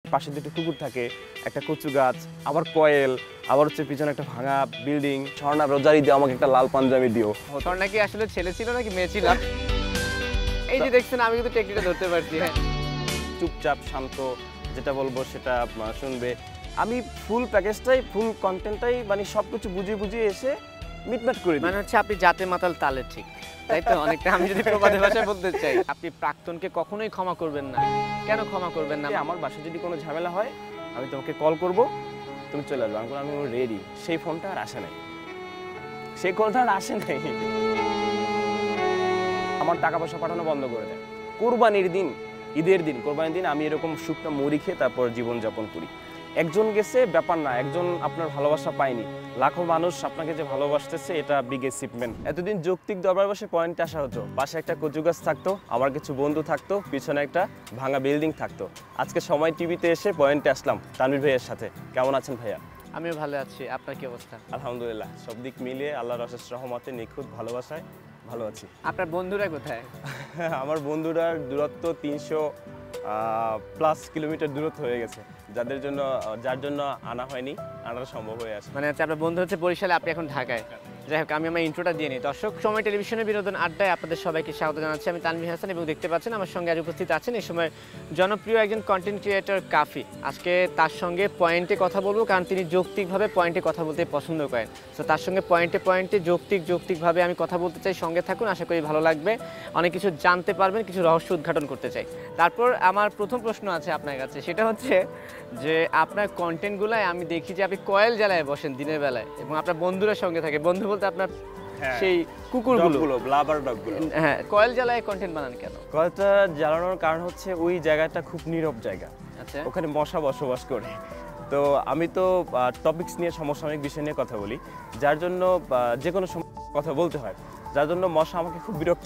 পাশে দুটো কুকুর থাকে, একটা কচু গাছ, আবার কয়েল, আবার হচ্ছে পিছনে একটা ভাঙা বিল্ডিং। স্বর্ণা রোজারি দিও, আমাকে একটা লাল পাঞ্জাবি দিও। স্বর্ণা কি আসলে ছেলে ছিল নাকি মেয়ে ছিল? এই যে দেখছেন আমি কিন্তু টেকনিকটা ধরতে পারছি। হ্যাঁ, চুপচাপ শান্ত, যেটা বলবো সেটা শুনবে। আমি ফুল প্যাকেজটাই, ফুল কন্টেন্টটাই মানে সব কিছু বুঝিয়ে বুঝিয়ে এসে মিটমাট করে দিই। মানে হচ্ছে আপনি জাতে মাতাল তালে ঠিক, তাই তো? অনেকটা আমি যদি প্রবাদী ভাষায় বলতে চাই, আপনি প্রাক্তনকে কখনোই ক্ষমা করবেন না। কেন ক্ষমা করবেন না? আমার বাসায় যদি কোনো ঝামেলা হয় আমি তোমাকে কল করব, তুমি চলে আসবে। আমি রেডি। সেই ফোনটা আর আসে নাই, সেই কলটা আর আসে নাই। আমার টাকা পয়সা পাঠানো বন্ধ করে দেয়। কোরবানির দিন, ঈদের দিন, কোরবানির দিন আমি এরকম শুকনো মুড়ি খেয়ে তারপর জীবনযাপন করি। একজন গেছে ব্যাপার না, একজন আপনার ভালোবাসা পায়নি, লাখো মানুষ আপনাকে যে ভালোবাসতেছে, এটা বিগ অ্যাচিভমেন্ট। এতদিন যৌক্তিক দরবার বসে পয়েন্টে আসা হতো, পাশে একটা কচু গাছ থাকতো, আমার কিছু বন্ধু থাকতো, পিছনে একটা ভাঙা বিল্ডিং থাকতো। আজকে সময় টিভিতে এসে পয়েন্টে আসলাম তানভীর ভাইয়ের সাথে। কেমন আছেন ভাইয়া? আমিও ভালো আছি, আপনার কি অবস্থা? আলহামদুলিল্লাহ, সব দিক মিলিয়ে আল্লাহর অশেষ রহমতে নিখুঁত ভালোবাসায় ভালো আছি। আপনার বন্ধুরা কোথায়? আমার বন্ধুরার দূরত্ব 300+ কিলোমিটার দূরত্ব হয়ে গেছে, যার জন্য আনা হয়নি, আনার সম্ভব হয়ে আসে। মানে হচ্ছে আপনার বন্ধু হচ্ছে বরিশালে, আপনি এখন ঢাকায়। যাই হোক, আমি আমার ইন্ট্রোটা দিয়ে নিই। দর্শক, সময় টেলিভিশনের বিনোদন আড্ডায় আপনাদের সবাইকে স্বাগত জানাচ্ছি। আমি তানভীর হাসান এবং দেখতে পাচ্ছেন আমার সঙ্গে আজ উপস্থিত আছেন এই সময় জনপ্রিয় একজন কন্টেন্ট ক্রিয়েটর কাফি। আজকে তার সঙ্গে পয়েন্টে কথা বলবো, কারণ তিনি যৌক্তিকভাবে পয়েন্টে কথা বলতে পছন্দ করেন। তো তার সঙ্গে পয়েন্টে যৌক্তিকভাবে আমি কথা বলতে চাই। সঙ্গে থাকুন, আশা করি ভালো লাগবে, অনেক কিছু জানতে পারবেন, কিছু রহস্য উদ্ঘাটন করতে চাই। তারপর আমার প্রথম প্রশ্ন আছে আপনার কাছে, সেটা হচ্ছে যে আপনার কন্টেন্টগুলোয় আমি দেখি যে আপনি কয়েল জ্বালায় বসেন দিনের বেলায় এবং আপনার বন্ধুরা সঙ্গে থাকে। বন্ধু বলতে আপনার সেই কুকুরগুলো, ব্লাবার ডগগুলো। হ্যাঁ, কয়েল জ্বালায় কন্টেন্ট বানান কেন? কয়েলটা জ্বালানোর কারণ হচ্ছে ওই জায়গাটা খুব নীরব জায়গা, আচ্ছা, ওখানে মশা বসবাস করে। তো আমি তো টপিকস নিয়ে, সমসাময়িক বিষয় নিয়ে কথা বলি, যার জন্য যে কোনো সময় কথা বলতে হয়, যার জন্য মশা আমাকে খুব বিরক্ত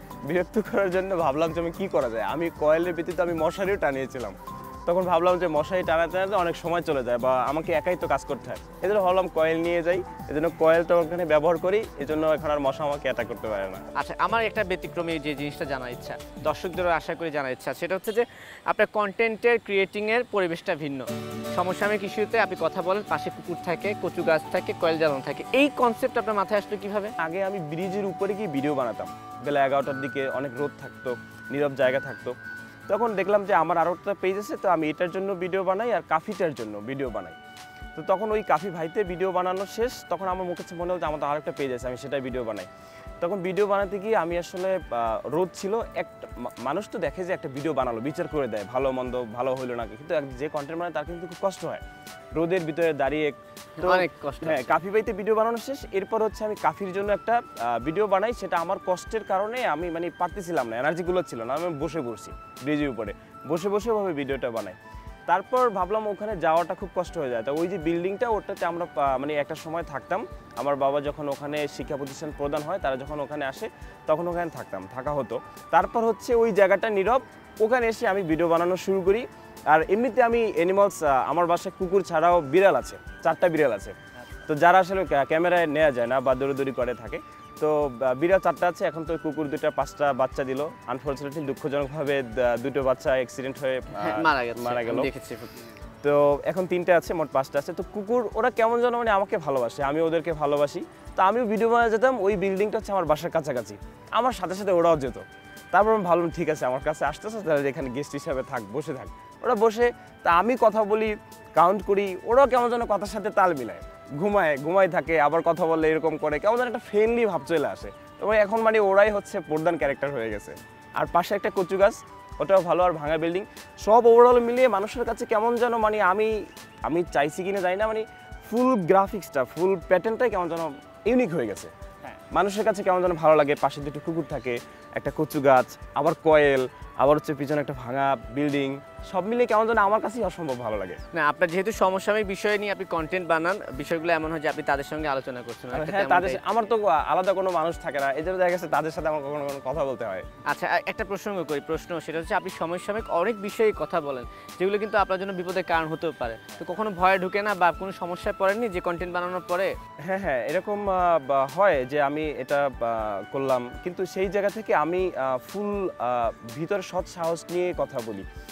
করার জন্য ভাবলাম যে আমি কী করা যায়। আমি কয়েলের ব্যতীত আমি মশারিও টানিয়েছিলাম। তখন ভাবলাম যে মশারি টানাতে অনেক সময় চলে যায় বা আমাকে একাই তো কাজ করতে হয়, এই জন্য ভাবলাম কয়েল নিয়ে যাই, এই জন্য কয়েলটা ওখানে ব্যবহার করি, এই জন্য এখন আর মশা আমাকে অ্যাটাক করতে পারে না। আচ্ছা, আমার একটা ব্যতিক্রমী যে জিনিসটা জানার ইচ্ছা, দর্শকদেরও আশা করি জানার ইচ্ছা, সেটা হচ্ছে যে আপনার কন্টেন্টের ক্রিয়েটিংয়ের পরিবেশটা ভিন্ন। সমসাময়িক ইস্যুতে আপনি কথা বলেন, পাশে কুকুর থাকে, কচু গাছ থাকে, কয়েল জ্বালানো থাকে। এই কনসেপ্ট আপনার মাথায় আসলো কীভাবে? আগে আমি ব্রিজের উপরে গিয়ে ভিডিও বানাতাম, বেলা 11টার দিকে, অনেক রোদ থাকতো, নীরব জায়গা থাকতো। তখন দেখলাম যে আমার আরও একটা পেজ আছে, তো আমি এটার জন্য ভিডিও বানাই আর কাফিটার জন্য ভিডিও বানাই। তো তখন ওই কাফি ভাইতে ভিডিও বানানো শেষ, তখন আমার মুখে মনে হলো যে আমার তো আরেকটা পেজ আছে, আমি সেটাই ভিডিও বানাই। তখন ভিডিও বানাতে গিয়ে আমি আসলে রোদ ছিল, একটা মানুষ তো দেখে যে একটা ভিডিও বানালো, বিচার করে দেয় ভালো মন্দ, ভালো হইলো না, কিন্তু যে কন্টেন্ট বানায় তার কিন্তু খুব কষ্ট হয় রোদের ভিতরে দাঁড়িয়ে, অনেক কষ্ট। হ্যাঁ, কাফি ভাইতে ভিডিও বানানো শেষ, এরপর হচ্ছে আমি কাফির জন্য একটা ভিডিও বানাই। সেটা আমার কষ্টের কারণে আমি মানে পারতেছিলাম না, এনার্জিগুলো ছিল না, আমি বসে পড়ছি ব্রিজের উপরে, বসে ওভাবে ভিডিওটা বানাই। তারপর ভাবলাম ওখানে যাওয়াটা খুব কষ্ট হয়ে যায়। তো ওই যে বিল্ডিংটা, ওটাতে আমরা মানে একটা সময় থাকতাম। আমার বাবা যখন ওখানে শিক্ষা প্রতিষ্ঠান প্রদান হয়, তারা যখন ওখানে আসে তখন ওখানে থাকা হতো। তারপর হচ্ছে ওই জায়গাটা নীরব, ওখানে এসে আমি ভিডিও বানানো শুরু করি। আর এমনিতে আমি অ্যানিমালস, আমার বাসায় কুকুর ছাড়াও বিড়াল আছে, 4টা বিড়াল আছে। তো যারা আসলে ক্যামেরায় নেওয়া যায় না বা দৌড়ি করে থাকে, তো বিড়াল 4টা আছে। এখন তো কুকুর 2টা 5টা বাচ্চা দিল, আনফর্চুনেটলি দুঃখজনকভাবে 2টো বাচ্চা অ্যাক্সিডেন্ট হয়ে মারা গেল। তো এখন 3টে আছে, মোট 5টা আছে। তো কুকুর ওরা কেমন যেন মানে আমাকে ভালোবাসে, আমি ওদেরকে ভালোবাসি। তো আমিও ভিডিও বানাতে যেতাম, ওই বিল্ডিংটা হচ্ছে আমার বাসার কাছাকাছি, আমার সাথে ওরাও যেত। তারপর আমি ভাবলাম ঠিক আছে, আমার কাছে আসতেছে, তাহলে এখানে গেস্ট হিসাবে বসে থাক। ওরা বসে, তা আমি কথা বলি, কাউন্ট করি, ওরাও কেমন যেন কথার সাথে তাল মিলায়, ঘুমায় থাকে, আবার কথা বললে এরকম করে, কেমন যেন একটা ফ্রেন্ডলি ভাব চলে আসে। তো এখন মানে ওরাই হচ্ছে প্রধান ক্যারেক্টার হয়ে গেছে। আর পাশে একটা কচু গাছ, ওটাও ভালো, আর ভাঙা বিল্ডিং, সব ওভারঅল মিলিয়ে মানুষের কাছে কেমন যেন মানে আমি চাইছি কিনা জানি না, মানে ফুল গ্রাফিক্সটা, ফুল প্যাটার্নটাই কেমন যেন ইউনিক হয়ে গেছে। মানুষের কাছে কেমন যেন ভালো লাগে, পাশে দুটো কুকুর থাকে, একটা কচু গাছ, আবার কয়েল, আবার হচ্ছে পিছনে একটা ভাঙা বিল্ডিং, সব মিলে কেমন যেন আমার কাছেই অসম্ভব ভালো লাগে। না, আপনার যেহেতু সমসাময়িক বিষয় নিয়ে আপনি কন্টেন্ট বানান, বিষয়গুলো এমন হয় যে আপনি তাদের সঙ্গে আলোচনা করছেন। হ্যাঁ, আমার তো আলাদা কোনো মানুষ থাকে না, এই জন্য দেখা গেছে তাদের সাথে আমার কখনো কথা বলতে হয়। আচ্ছা, একটা প্রশ্ন, সেটা হচ্ছে আপনি সমসাময়িক অনেক বিষয়ে কথা বলেন, যেগুলো কিন্তু আপনার জন্য বিপদের কারণ হতেও পারে। তো কখনো ভয় ঢুকে না বা কোনো সমস্যায় পড়েননি যে কন্টেন্ট বানানোর পরে? হ্যাঁ, এরকম হয় যে আমি এটা করলাম, কিন্তু সেই জায়গা থেকে আমি ফুল ভিতরে সৎ সাহস নিয়ে কথা বলি। সৎ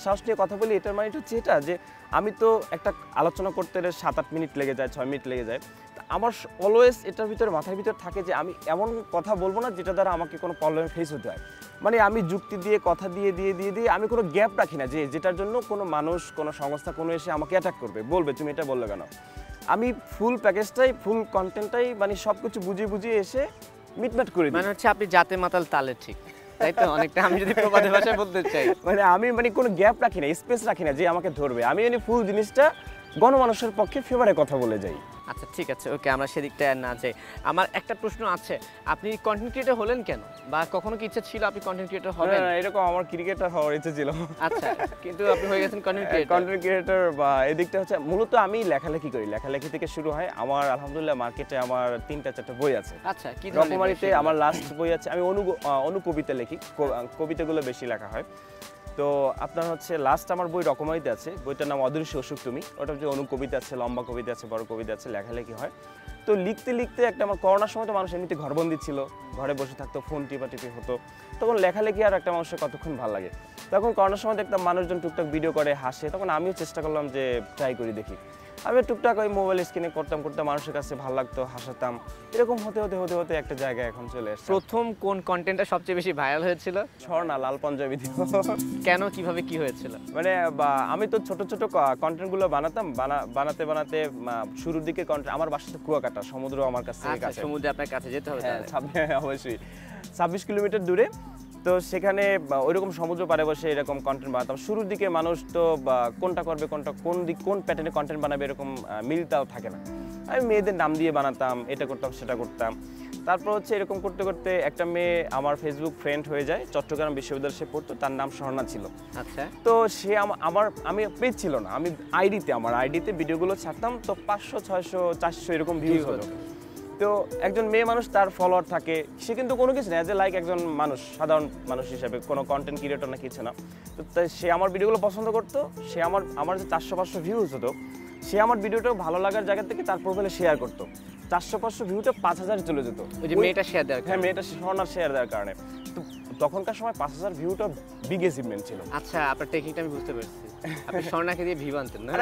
সাহস নিয়ে কথা বলি, এটার মানে হচ্ছে এটা যে আমি তো একটা আলোচনা করতে 7-8 মিনিট লেগে যায়, 6 মিনিট লেগে যায়। আমার অলওয়েজ এটার ভিতরে মাথার ভিতর থাকে যে আমি এমন কথা বলবো না যেটা দ্বারা আমাকে কোনো প্রবলেমে ফেস হতে হয়। মানে আমি যুক্তি দিয়ে কথা দিয়ে আমি কোনো গ্যাপ রাখি না যে যেটার জন্য কোনো মানুষ কোনো সংস্থা কোনো এসে আমাকে অ্যাটাক করবে, বলবে তুমি এটা বললে কেন। আমি ফুল প্যাকেজটাই ফুল কন্টেন্টটাই মানে সব কিছু বুঝিয়ে এসে মিটমাট করে দিই। মানে হচ্ছে আপনি জাতে মাতাল তালে ঠিক, তাই তো? অনেকটা আমি যদি প্রবাদী ভাষায় বলতে চাই, মানে আমি মানে কোনো গ্যাপ রাখি না, স্পেস রাখি না যে আমাকে ধরবে। আমি মানে ফুল জিনিসটা গণমানুষের পক্ষে ফেভারে কথা বলে যাই। আচ্ছা ঠিক আছে, ওকে, আমরা সেদিকটা না যাই। আমার একটা প্রশ্ন আছে, আপনি কন্টেন্ট ক্রিয়েটর হলেন কেন, বা কখনো কি ইচ্ছা ছিল আপনি কন্টেন্ট ক্রিয়েটর হবেন? না, এরকম আমার ক্রিকেটার হওয়ার ইচ্ছে ছিল। আচ্ছা, কিন্তু আপনি হয়ে গেছেন কন্টেন্ট ক্রিয়েটর। বা এদিকটা হচ্ছে মূলত আমি লেখালেখি করি, লেখালেখি থেকে শুরু হয় আমার। আলহামদুলিল্লাহ মার্কেটে আমার 3-4টা বই আছে। আচ্ছা, কি রকমারিতে আমার লাস্ট বই আছে। আমি অনুকবিতা লিখি, কবিতাগুলো বেশি লেখা হয়। তো আপনার হচ্ছে লাস্ট আমার বই রকমারিতে আছে, বইটার নাম অদৃশ্য অসুখ তুমি। ওটা হচ্ছে অনুকবিতা আছে, লম্বা কবিতা আছে, বড় কবিতা আছে, লেখালেখি হয়। তো লিখতে একটা আমার করোনার সময় তো মানুষ এমনিতে ঘরবন্দি ছিল, ঘরে বসে থাকতো, ফোন টিপাটিপি হতো, তখন লেখালেখি আর একটা মানুষের কতক্ষণ ভালো লাগে। তখন করোনার সময় দেখতাম মানুষজন টুকটাক ভিডিও করে হাসে, তখন আমিও চেষ্টা করলাম যে ট্রাই করি দেখি। আমি টুকটাক ওই মোবাইল স্ক্রিনে করতাম মানুষের কাছে ভালো লাগতো, হাসাতাম, এরকম হতে একটা জায়গায় এখন চলে এসেছে। প্রথম কোন কন্টেন্টটা সবচেয়ে বেশি ভাইরাল হয়েছিল? ঝর্ণা, লাল পাঞ্জাবি দিব। কেন, কিভাবে, কি হয়েছিল? মানে আমি তো ছোট কন্টেন্টগুলো বানাতাম, বানাতে শুরুর দিকে কন্টেন্ট আমার বাসাতে কুয়াকাটা, সমুদ্র আমার কাছে কাছে। সমুদ্রে আপনার কাছে যেতে হবে? অবশ্যই 26 কিলোমিটার দূরে। তো সেখানে ওইরকম সমুদ্র পাড়ে বসে এরকম কন্টেন্ট বানাতাম। শুরুর দিকে মানুষ তো কোনটা করবে, কোন প্যাটার্নে কন্টেন্ট বানাবে এরকম মিলটাও থাকে না। আমি মেয়েদের নাম দিয়ে বানাতাম, এটা করতাম সেটা করতাম। তারপর হচ্ছে এরকম করতে একটা মেয়ে আমার ফেসবুক ফ্রেন্ড হয়ে যায়, চট্টগ্রাম বিশ্ববিদ্যালয়ে সে পড়তো, তার নাম স্বর্ণা ছিল। আচ্ছা। তো সে আমি পেজ ছিল না, আমি আমার আইডিতে ভিডিওগুলো ছাড়তাম, তো 500, 600, 400 এরকম ভিউজ হতো। তো একজন মেয়ে মানুষ, তার ফলোয়ার থাকে, সে কিন্তু কোনো কিছু না, এজ এ লাইক একজন মানুষ, সাধারণ মানুষ হিসেবে, কোনো কন্টেন্ট ক্রিয়েটর না কিছু না। তো তাই সে আমার ভিডিওগুলো পছন্দ করতো, সে আমার যে 400-500 ভিউজ হতো, সে আমার ভিডিওটাও ভালো লাগার জায়গা থেকে তার প্রোফাইলে শেয়ার করতো। 400-500 ভিউটা 5000 চলে যেত। ওই যে মেয়েটা শেয়ার দেওয়ার, হ্যাঁ, মেয়েটা স্বর্ণার শেয়ার দেওয়ার কারণে। তো তখনকার সময় 5000 ভিউটা বিগ অ্যাচিভমেন্ট ছিল। আচ্ছা, আপনার টেকনিকটা আমি বুঝতে পারছি। আপনি স্বর্ণাকে দিয়ে ভিউ আনতেন না?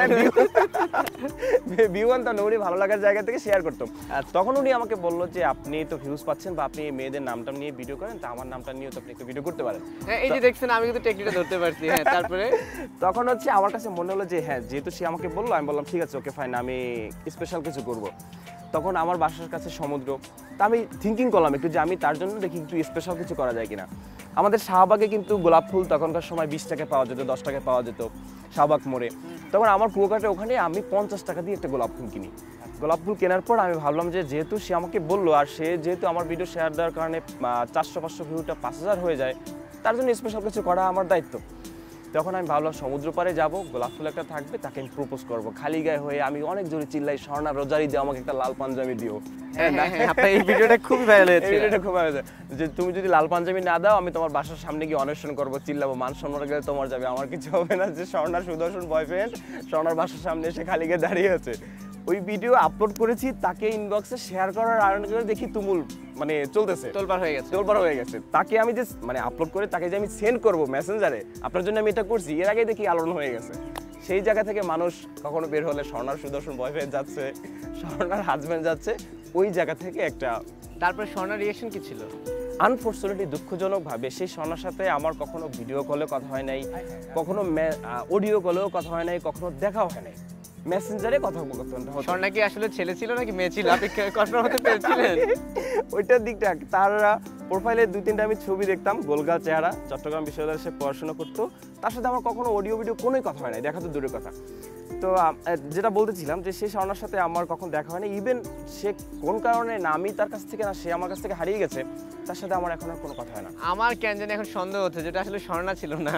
ভিউ আনতাম না, উনি ভালো লাগার জায়গা থেকে শেয়ার করতাম। তখন উনি আমাকে বললো যে আপনি তো ভিউজ পাচ্ছেন, বা আপনি মেয়েদের নামটা নিয়ে ভিডিও করেন, তা আমার নামটা নিয়েও তো আপনি একটা ভিডিও করতে পারেন। হ্যাঁ, এই যে দেখছেন, আমি কিন্তু টেকনিকটা ধরতে পারছি। হ্যাঁ, তারপরে তখন হচ্ছে আমার কাছে মনে হলো যে হ্যাঁ, যেহেতু সে আমাকে বললো, আমি বললাম ঠিক আছে, ওকে ফাইন, আমি স্পেশাল কিছু করব। তখন আমার বাসার কাছে সমুদ্র, তা আমি থিঙ্কিং করলাম একটু যে আমি তার জন্য দেখি একটু স্পেশাল কিছু করা যায় কিনা। আমাদের শাহবাগে কিন্তু গোলাপ ফুল তখনকার সময় 20 টাকায় পাওয়া যেত, 10 টাকায় পাওয়া যেত শাহবাগ মোড়ে। তখন আমার কুয়াকাটা ওখানে আমি 50 টাকা দিয়ে একটা গোলাপ ফুল কিনি। গোলাপ ফুল কেনার পর আমি ভাবলাম যে যেহেতু সে আমাকে বললো, আর সে যেহেতু আমার ভিডিও শেয়ার দেওয়ার কারণে 400-500 ভিউটা 5000 হয়ে যায়, তার জন্য স্পেশাল কিছু করা আমার দায়িত্ব। তখন আমি ভাবলাম সমুদ্র পাড়ে যাবো, গোলাপ ফুল একটা থাকবে, তাকে আমি প্রপোজ করবো খালি গায়ে হয়ে। আমি অনেক জোরে চিল্লাই, স্বর্ণা রোজারি দিও, আমাকে একটা লাল পাঞ্জাবি দিও। আপনার এই ভিডিওটা খুব ভাইরাল হয়েছে। ভিডিওটা খুব ভাইরাল হয়েছে যে তুমি যদি লাল পাঞ্জাবি না দাও, আমি তোমার বাসার সামনে গিয়ে অন্বেষণ করবো, চিল্লাবো, মান সম্মান গেলে তোমার যাবে, আমার কিছু হবে না। যে স্বর্ণার সুদর্শন বয়ফ্রেন্ড স্বর্ণার বাসার সামনে এসে খালি গায়ে দাঁড়িয়ে আছে। ওই ভিডিও আপলোড করেছি, তাকে ইনবক্সে শেয়ার করার আয়োজন করে দেখি তুমুল মানে চলতেছে, তোলপাড় হয়ে গেছে। তাকে আমি যে মানে আপলোড করে তাকে যে আমি সেন্ড করবো মেসেঞ্জারে, আপনার জন্য আমি এটা করছি, এর আগে দেখি আলোড়ন হয়ে গেছে। সেই জায়গা থেকে মানুষ কখনো বের হলে স্বর্ণার সুদর্শন বয়ফ্রেন্ড যাচ্ছে, স্বর্ণার হাজব্যান্ড যাচ্ছে, ওই জায়গা থেকে একটা। তারপরে স্বর্ণার রিঅ্যাকশন কি ছিল? আনফর্চুনেটলি, দুঃখজনকভাবে সেই স্বর্ণার সাথে আমার কখনো ভিডিও কলে কথা হয় নাই, কখনো অডিও কলেও কথা হয় নাই, কখনো দেখাও হয় নাই, মেসেঞ্জারে কথা বলতে হতো। স্বর্ণা কি আসলে ছেলে ছিল নাকি মেয়ে ছিল, আপনি কনফার্ম হতে পেরেছিলেন? ওইটার দিকটা, তার প্রোফাইলে 2-3টা আমি ছবি দেখতাম, গোলগাল চেহারা, চট্টগ্রাম বিশ্ববিদ্যালয়ে সে পড়াশোনা করতো, তার সাথে আমার কখনো অডিও ভিডিও কোনোই কথা হয় নাই, দেখা তো দূরের কথা। তো যেটা বলতেছিলাম যে সেই স্বর্ণার সাথে আমার কখন দেখা হয়নি, ইভেন সে কোন কারণে না আমি তার কাছ থেকে না সে আমার কাছ থেকে হারিয়ে গেছে, তার সাথে আমার এখন আর কোনো কথা হয় না। আমার কেন জানি এখন সন্দেহ হচ্ছে যেটা আসলে স্বর্ণা ছিল না,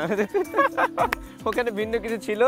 ওখানে ভিন্ন কিছু ছিল।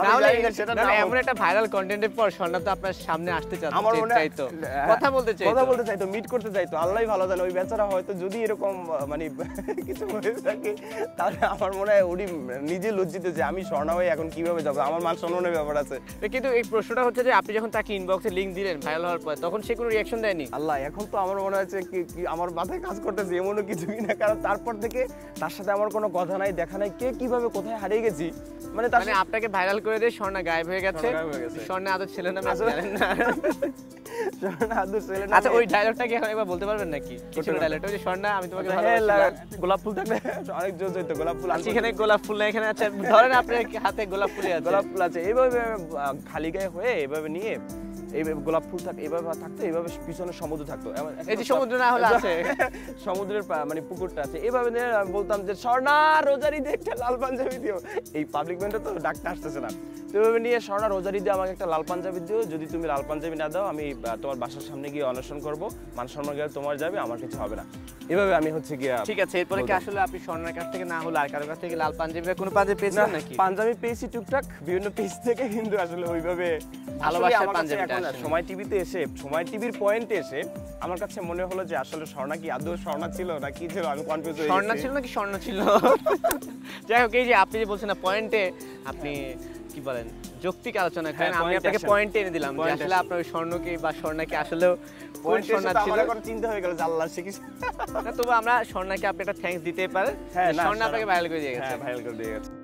এমন একটা ভাইরাল কন্টেন্টের পর স্বর্ণা তো আপনার সামনে আসতে চাইতো, কথা বলতে চাইতো, মিট করতে চাইতো। আল্লাহই ভালো জানে, ওই বেচারা হয়তো যদি এরকম মানে কিছু হয়ে থাকে, তাহলে আমার মনে হয় উনি নিজে লজ্জিত যে আমি স্বর্ণা হয়ে এখন কিভাবে যাবো, আমার মান সম্মানের ব্যাপার নাম্বার আছে। কিন্তু এই প্রশ্নটা হচ্ছে যে আপনি যখন তাকে ইনবক্সে লিংক দিলেন ভাইরাল হওয়ার পর, তখন সে কোনো রিঅ্যাকশন দেয়নি? আল্লাহ, এখন তো আমার মনে হচ্ছে কি আমার মাথায় কাজ করতেছে এমনও কিছুই না, কারণ তারপর থেকে তার সাথে আমার কোনো কথা নাই, দেখা নাই, কে কিভাবে কোথায় হারিয়ে গেছি, মানে আপনাকে ভাইরাল করে দিয়ে স্বর্ণা গায়েব হয়ে গেছে। স্বর্ণা আদর ছিল না, জানেন না? স্বর্ণা আদর ছিল না। আচ্ছা, ওই ডায়লগটা কি এখন একবার বলতে পারবেন নাকি? কি ছিল ডায়লগটা? ওই যে স্বর্ণা আমি তোমাকে ভালোবাসি, গোলাপ ফুল থাকলে অনেক জোর হইতো। গোলাপ ফুল আছে এখানে, গোলাপ ফুল না এখানে। আচ্ছা ধরেন আপনার হাতে গোলাপ ফুল আছে, গোলাপ ফুল আছে, এইভাবে খালি গায়ে হয়ে এইভাবে নিয়ে এইভাবে গোলাপ ফুল থাকতো, এইভাবে থাকতো, এইভাবে পিছনে সমুদ্র থাকতো। এই যে সমুদ্র না হলে আছে, সমুদ্রের মানে পুকুরটা আছে, এইভাবে নিয়ে আমি বলতাম যে স্বর্ণা রোজারি দিয়ে একটা লাল পাঞ্জাবি দিও। এই পাবলিক ব্যান্ডে তো ডাকতে আসতেছে না, তো এইভাবে নিয়ে স্বর্ণা রোজারি দিয়ে আমাকে একটা লাল পাঞ্জাবি দিও, যদি তুমি লাল পাঞ্জাবি না দাও আমি তোমার বাসার সামনে গিয়ে অনশন করবো, মান সম্মান গেলে তোমার যাবে, আমার কিছু হবে না। এভাবে আমি হচ্ছে গিয়া। ঠিক আছে, এরপরে কি আসলে আপনি স্বর্ণার কাছ থেকে না হলে আর কারোর কাছ থেকে লাল পাঞ্জাবি বা কোনো পাঞ্জাবি পেয়েছেন নাকি? পাঞ্জাবি পেয়েছি টুকটাক বিভিন্ন পেজ থেকে, কিন্তু আসলে ওইভাবে ভালোবাসার পাঞ্জাবিটা সময় টিভিতে এসে, সময় টিভির পয়েন্টে এসে আমার কাছে মনে হলো যে আসলে স্বর্ণা কি আদৌ স্বর্ণা ছিল না কি ছিল, আমি কনফিউজ হয়ে গেছি। স্বর্ণা ছিল নাকি স্বর্ণ ছিল? যাই হোক, এই যে আপনি যে বলছেন না পয়েন্টে, আপনি কি বলেন যৌক্তিক আলোচনা করেন, আমি আপনাকে পয়েন্ট এনে দিলাম যে আসলে আপনার ওই স্বর্ণকে বা স্বর্ণাকে আসলেও কোন স্বর্ণা ছিল। আমার এখন চিন্তা হয়ে গেল যে আল্লাহ শিখিস না, তবু আমরা স্বর্ণাকে আপনি একটা থ্যাঙ্কস দিতেই পারেন, স্বর্ণা আপনাকে ভাইরাল করে দিয়ে গেছে। হ্যাঁ, ভাইরাল করে দিয়ে গেছে।